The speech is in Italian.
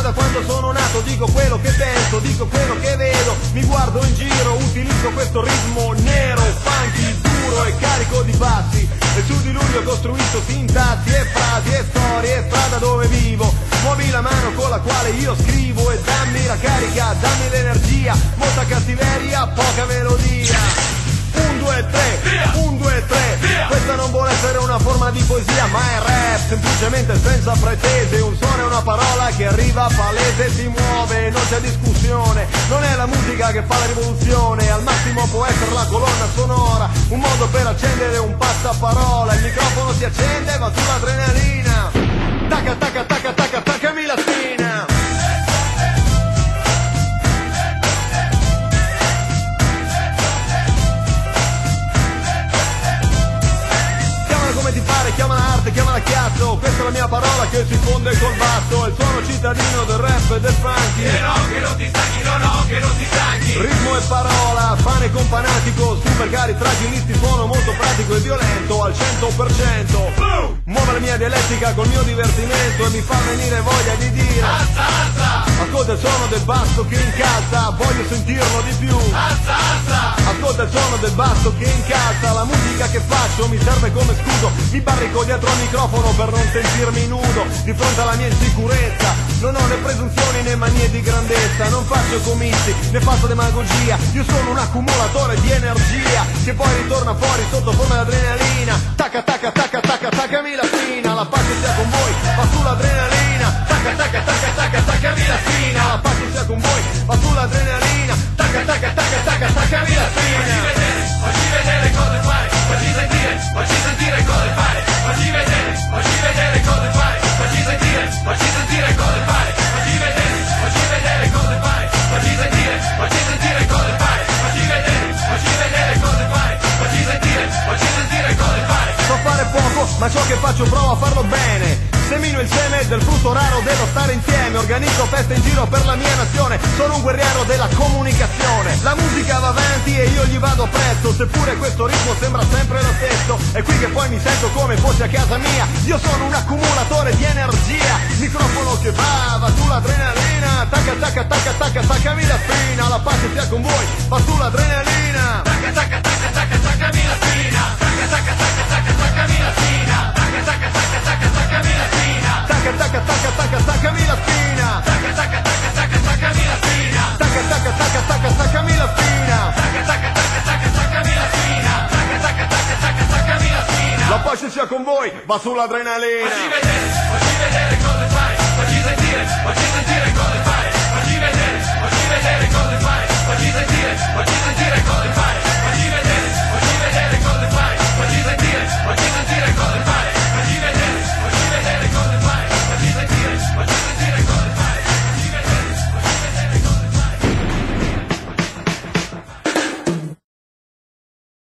da quando sono nato, dico quello che penso, dico quello che vedo, mi guardo in giro, utilizzo questo ritmo nero, funky, duro e carico di bassi, e su di lui ho costruito sintassi e frasi e storie e strada dove vivo. Muovi la mano con la quale io scrivo e dammi la carica, dammi l'energia, molta cattiveria, poca melodia. 1, 2, 3, 1, 2, 3. Questa non vuole essere una forma di poesia, ma è rap, semplicemente senza pretese. Un suono e una parola che arriva palese, si muove, non c'è discussione. Non è la musica che fa la rivoluzione, al massimo può essere la colonna sonora, un modo per accendere un passaparola. Il microfono si accende, va sull'adrenalina. Tacca, tacca, tacca, tacca, taccami la spina. Come ti pare, chiamala arte, chiamala chiasso, questa è la mia parola che si fonde col basso, è il suono cittadino del rap e del funky. E no, che non ti stanchi, no, no, che non ti stanchi. Ritmo e parola, pane con fanatico, super cari, fragilisti, suono molto pratico e violento al 100%. Muove la mia dialettica col mio divertimento e mi fa venire voglia di dire alza, alza. Ascolta il suono del basso che incalza, voglio sentirlo di più. Alza, alza. Ascolta il suono del basso che incalza, la musica che faccio mi serve come scudo. Mi barrico dietro al microfono per non sentirmi nudo di fronte alla mia insicurezza. Non ho né presunzioni né manie di grandezza, non faccio comizi né faccio demagogia. Io sono un accumulatore di energia che poi ritorna fuori sotto forma di adrenalina. Tacca, tacca, tacca, tacca, taccami la spina. La pace sia con voi, va sull'adrenalina. Tacca, tacca, tacca, tacca, taccami la spina. La pace sia con voi, va sull'adrenalina. Tacca, tacca, tacca, tacca, taccami la spina. Facci vedere cosa fai, facci sentire cosa fai, facci vedere cosa fai, facci sentire cosa fai, facci vedere cosa fai, facci sentire cosa fai, facci vedere cosa fai, facci sentire cosa fai. So fare poco, ma ciò che faccio provo a farlo bene. Semino il seme del frutto raro dello stare insieme. Organizzo feste in giro per la mia nazione. Sono un guerriero della comunicazione. La musica va avanti e io gli vado presto, seppure questo ritmo sembra sempre lo stesso. È qui che poi mi sento come fossi a casa mia. Io sono un accumulatore di energia. Microfono che va sull'adrenalina. Tacca, tacca, tacca, tacca, taccami la spina. La pace sia con voi, va sull'adrenalina. Tacca, tacca, tacca, tacca, taccami la spina. Tacca, tacca, tacca, tacca, taccami la spina. Tacca, tacca, tacca, tacca, taccami la spina. Tacca, tacca, tacca, tacca, taccami la spina. Tacca, tacca, tacca, tacca, taccami la spina. Tacca, tacca, tacca, tacca, taccami la spina. Tacca, tacca, tacca, tacca, taccami la spina. Tacca, tacca, tacca, tacca, taccami la spina. La pace sia con voi, va sull'adrenalina. Facci vedere cosa fai, facci sentire